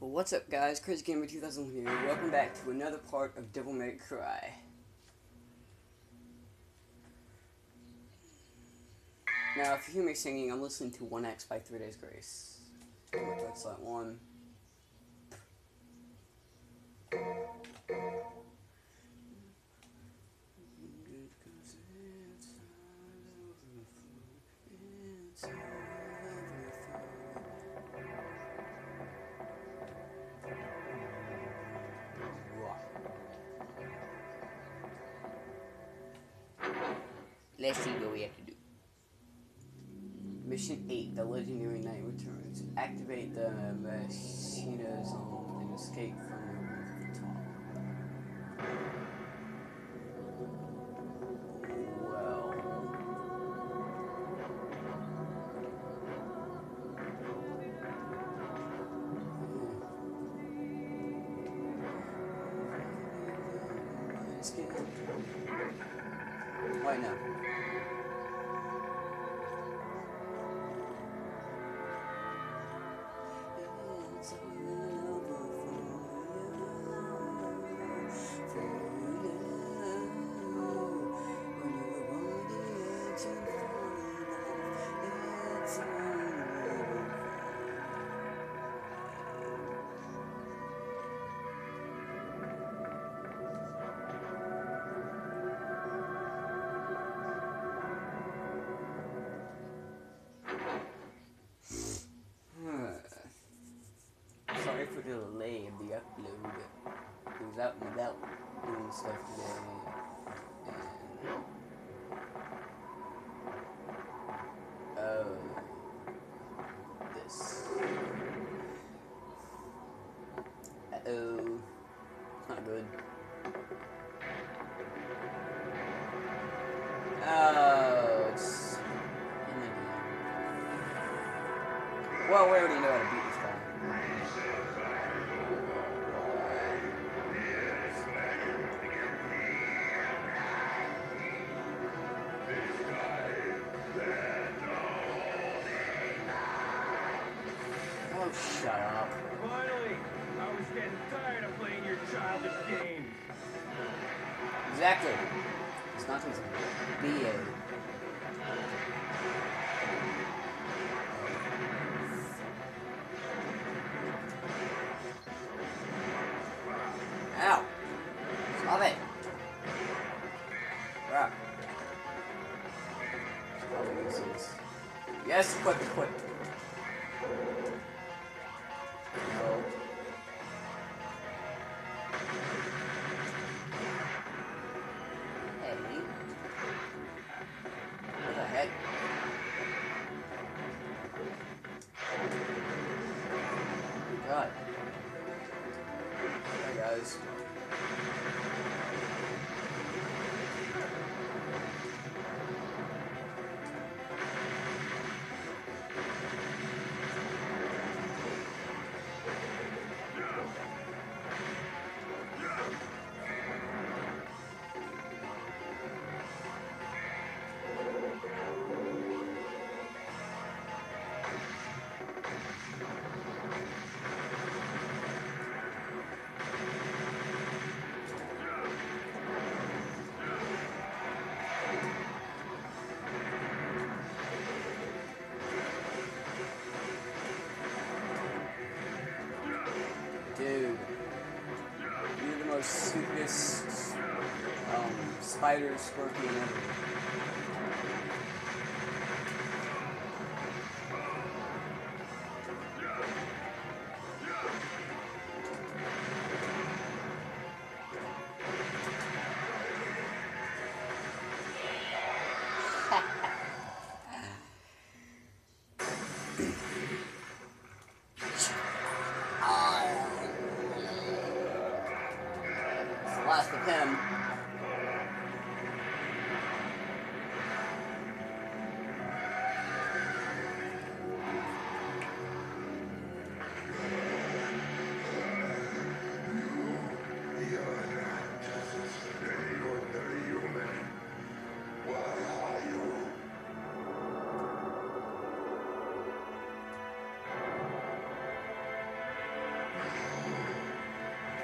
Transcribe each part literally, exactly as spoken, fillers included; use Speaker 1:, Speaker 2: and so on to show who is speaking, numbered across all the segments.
Speaker 1: Well, what's up, guys? Crazy Gamer two thousand here. Welcome back to another part of Devil May Cry. Now, if you hear me singing, I'm listening to one X by Three Days Grace. That's like one. Let's see what we have to do. Mission eight, the legendary night returns. Activate the Machina zone and escape from the roof of the top. Well. Let's get it. Right now. Sorry for the delay of the upload. It was out and about doing stuff today. And oh, this. Uh oh, it's not good. Oh, it's in the game. Well, we already know how to beat this guy. Oh, shut up.
Speaker 2: Finally! I was getting tired of playing your childish games.
Speaker 1: Exactly. It's not his B A. Ow! Stop it! Crap. Stop it, this is... Yes, quick, quick. No. Hey. What the heck? Oh God. Hey guys. Dude, you're the most stupidest um, spider scorpion ever. Last of him.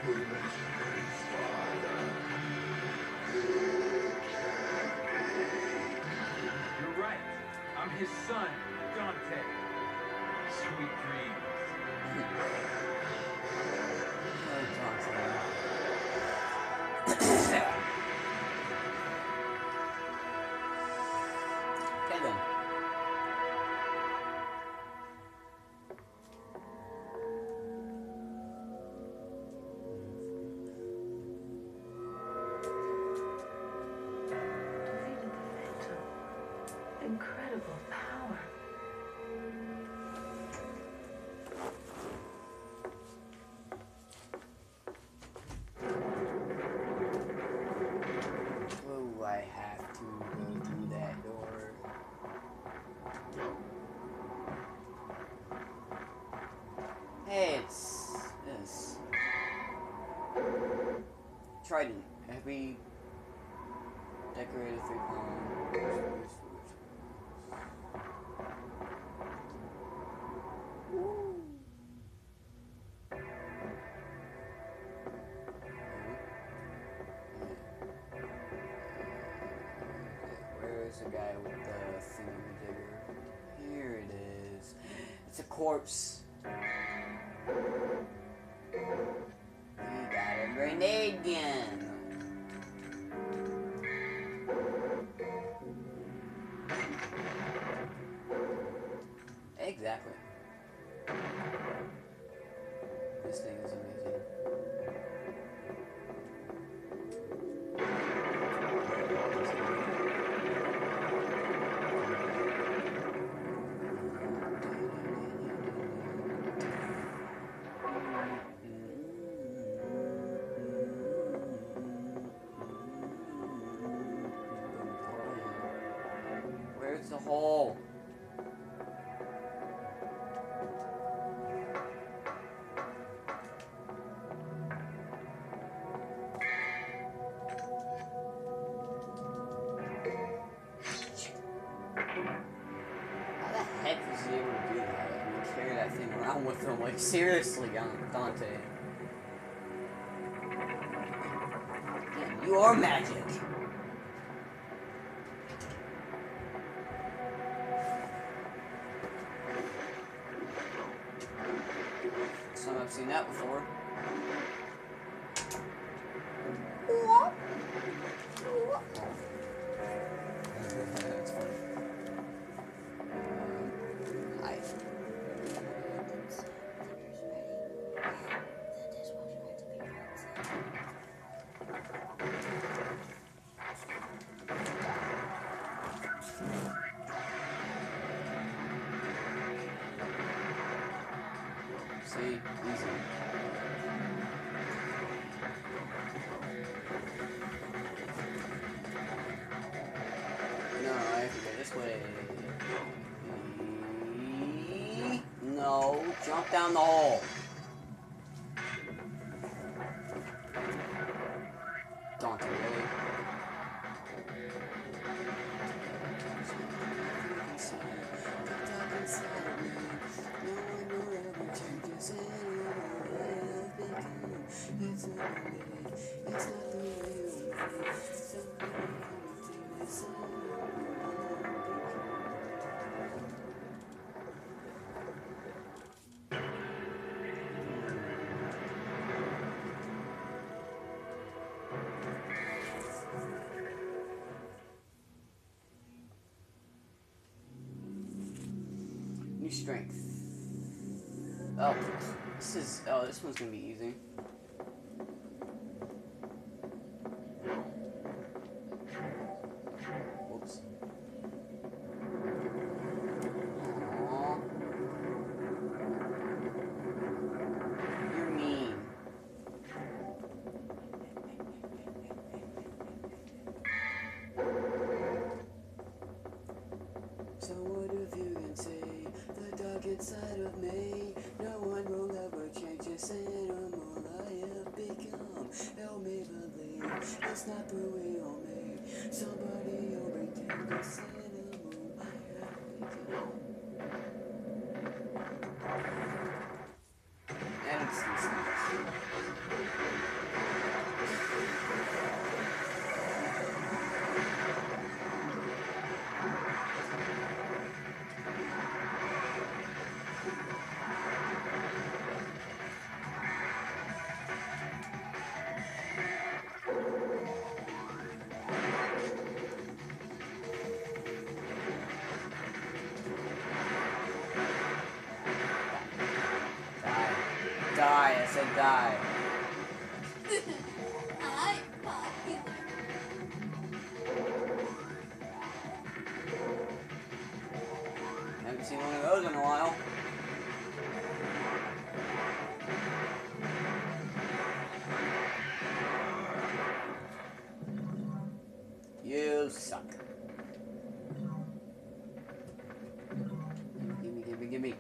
Speaker 2: You're right. I'm his son, Dante. Sweet dreams.
Speaker 1: Oh, Dante. Okay then.
Speaker 3: Defeated the Phantom. Incredible power.
Speaker 1: Oh, I have to go through that door. Hey, it's this. Trident. Have we decorated three columns? Where's the guy with the thingamajigger? Here it is. It's a corpse. He got a grenade gun. Exactly. This thing is amazing. Where's the hole? How the heck was he able to do that? I mean, carry that thing around with him? Like, seriously, Dante. Yeah, you are magic. Some I've seen that before. That's funny. Um, I. See, easy. No, I have to go this way. No, jump down the hole. Dante, really? New strength. Oh, this is. Oh, this one's gonna be easy. Whoops. Aww. You're mean. So what if you can say the dog inside of me? No one will ever change this animal I have become. Help me believe it's not the real me. Somebody overtake this animal I have become. And it's these things. said die.
Speaker 4: I'm popular.
Speaker 1: Haven't seen one of those in a while. You suck. Gimme, gimme, gimme, gimme.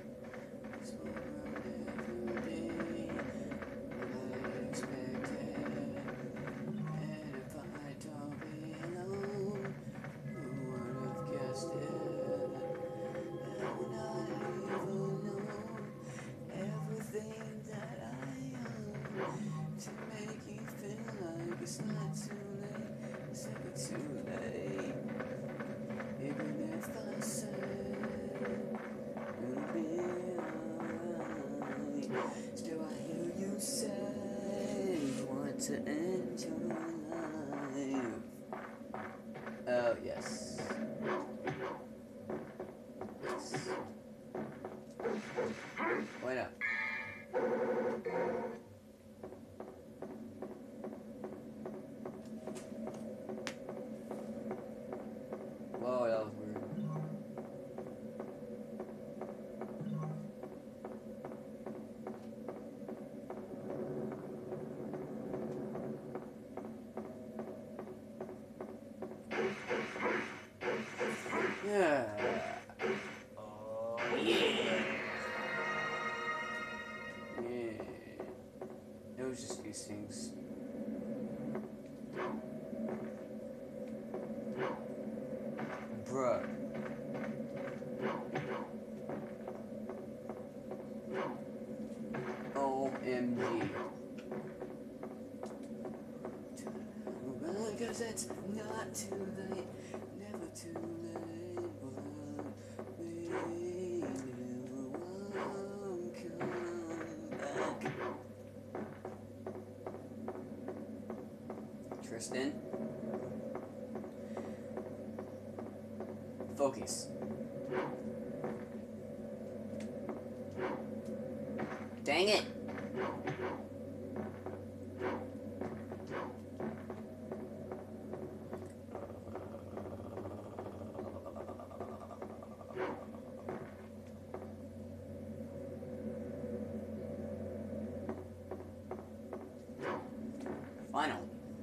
Speaker 1: To make you feel like it's not too late, it's never too late. Even if I said it'll be alright, still I hear you say you want to end your life. Oh yes. Yes. Wait up. Whoa, that was weird. Yeah. Oh, yeah. Yeah. It was just these things. Bruh. O M G. Cause it's not too late, never too late, but we won't come back. Tristan? Focus. Dang it! Final.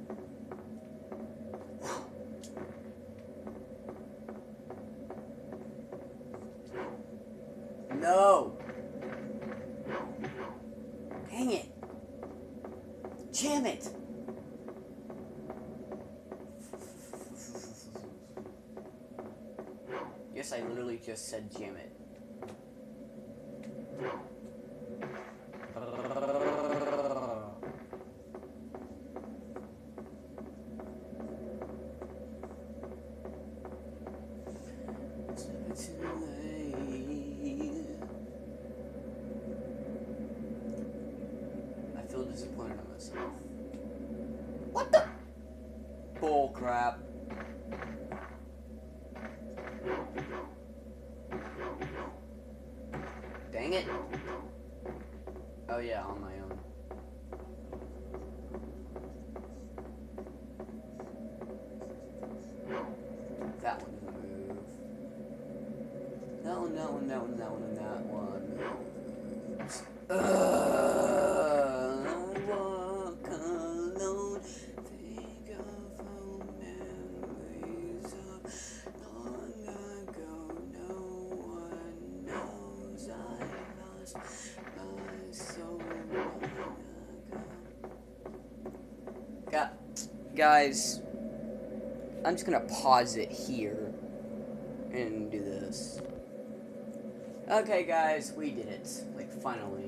Speaker 1: No! Dang it! Jam it! Yes, I literally just said jam it. It's never too late. I feel disappointed in myself. What the? Bull crap. Dang it. Oh yeah, on my own. That one doesn't move. That one, that one, that one, that one, and that one moves. Ugh, I walk alone. Think of all memories of long ago. No one knows I lost my soul long ago. Gu- Guys, I'm just gonna pause it here and do this. Okay, guys, we did it. Like, finally.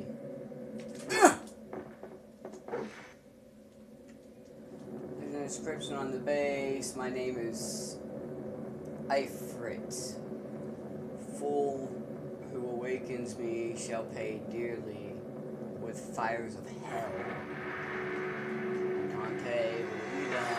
Speaker 1: There's an inscription on the base. My name is Ifrit. Fool who awakens me shall pay dearly with fires of hell. Okay, we're done.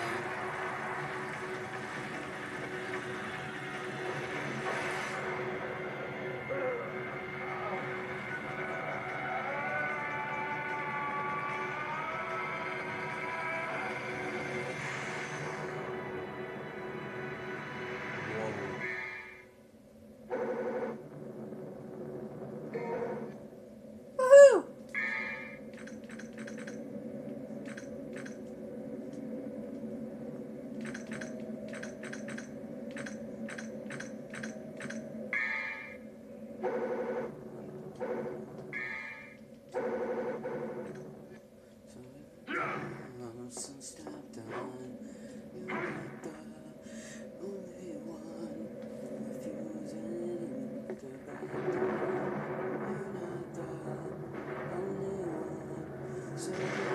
Speaker 1: to back down. You're not the only one. So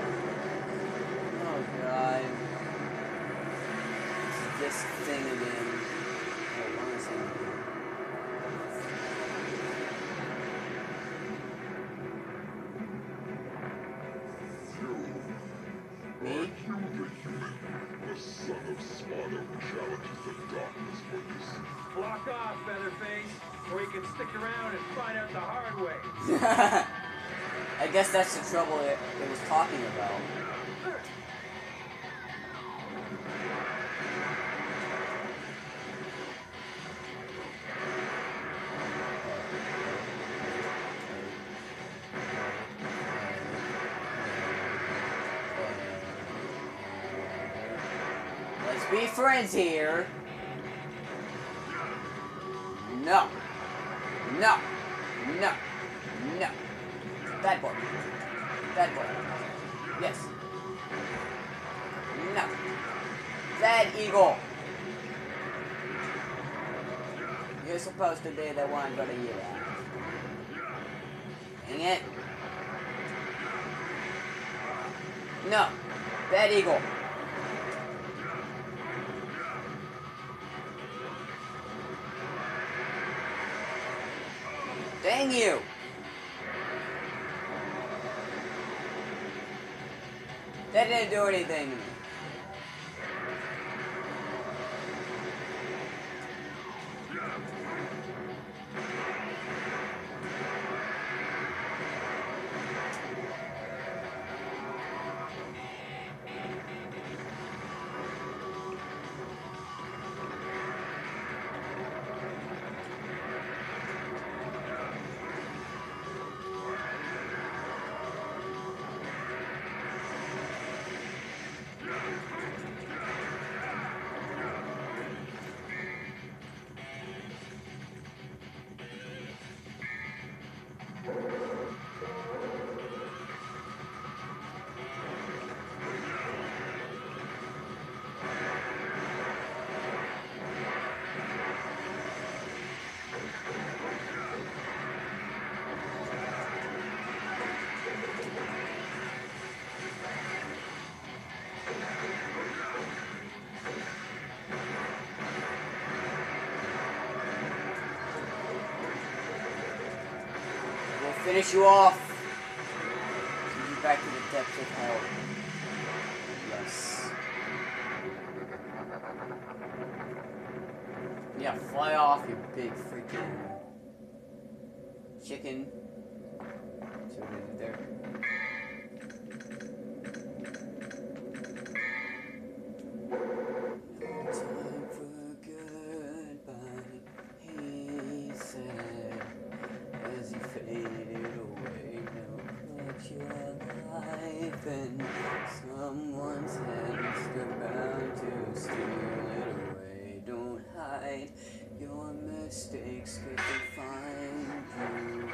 Speaker 1: oh god. This thing again. Oh, one second. Me?
Speaker 5: The son of Sparta challenges the darkness for this.
Speaker 2: Block off, Featherface, or you can stick around and find out the hard way.
Speaker 1: I guess that's the trouble it, it was talking about. Let's be friends here. No. No. No. No. Bad boy. Bad boy. Yes. No. Bad eagle. You're supposed to be the one gonna hear that. Dang it. No. Bad eagle. Dang you! That didn't do anything to me. Finish you off. Send you back to the depths of hell. Yes. Yeah, fly off, you big freaking chicken. See what I did there? No time for goodbye, he said, as he faded away. Now put your life in someone's hands, they're bound to steal it away. Don't hide your mistakes, 'cause they find you.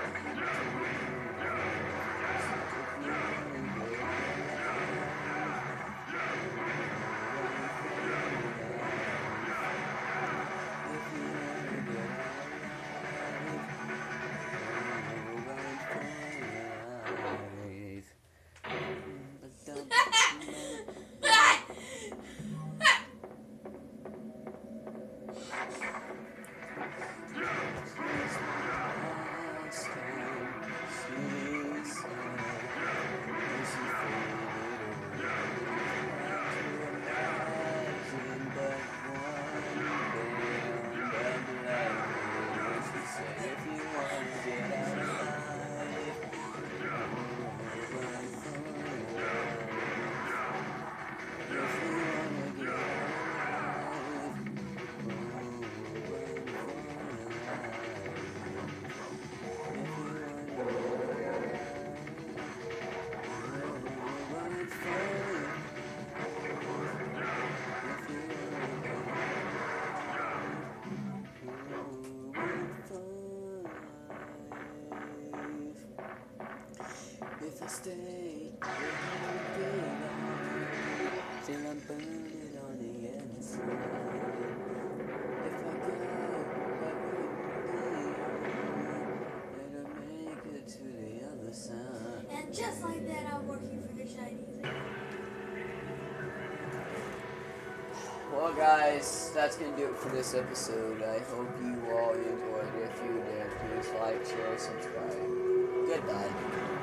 Speaker 1: If I stay, it won't be long till I'm burning on the inside. If I go, I wouldn't be
Speaker 4: And just like that, I'm working for the Chinese.
Speaker 1: Well, guys, that's gonna do it for this episode. I hope you all enjoyed. If you did, please like, share, subscribe. Goodbye.